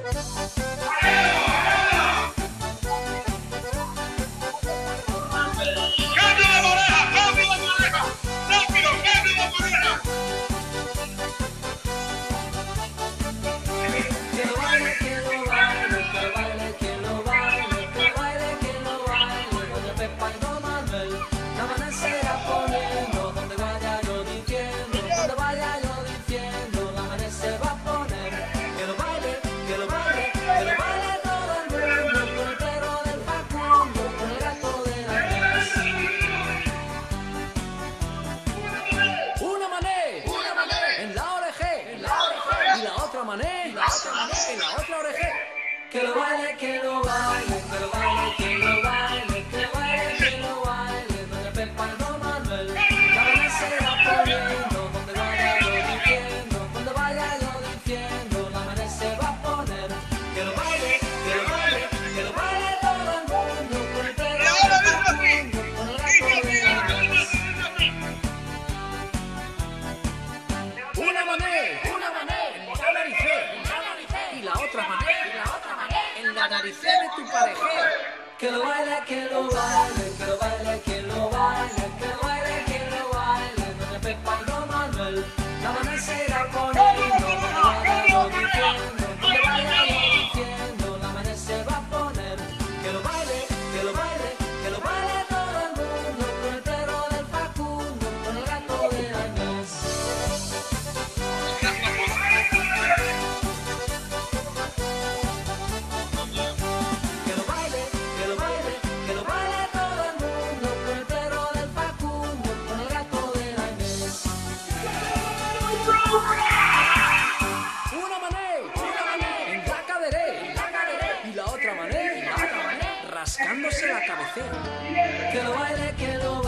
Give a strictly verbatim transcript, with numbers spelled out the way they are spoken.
En la otra oreja. Que lo baile, que lo baile, que lo baile, que lo baile, que lo baile, que lo baile, doña Pepa y don Manuel. La Vanessa se va poniendo, donde vaya yo diciendo, donde vaya yo diciendo, la Vanessa se va a poner. Que lo baile, que lo baile, que lo baile todo el mundo, con el pelo del mundo, con el gato de la Vanessa. Una mané, una mané, la naricé, y la otra mané, y la otra mané, en la naricé de tu pareja. Que lo baile, que lo baile, que lo baile, que lo baile, que lo baile, que lo baile, doña Pepa y don Manuel. La Vanessa se irá poniendo, donde vaya yo diciendo, donde vaya yo diciendo, la Vanessa se va a poner. Que lo baile, que lo baile, que lo baile todo el mundo, con el perro del Facundo, con el gato de la Inés. Una mané, una mané, en la caderé, en la caderé, y la otra mané, y la otra mané, rascándose la cabecera. Que lo baile, que lo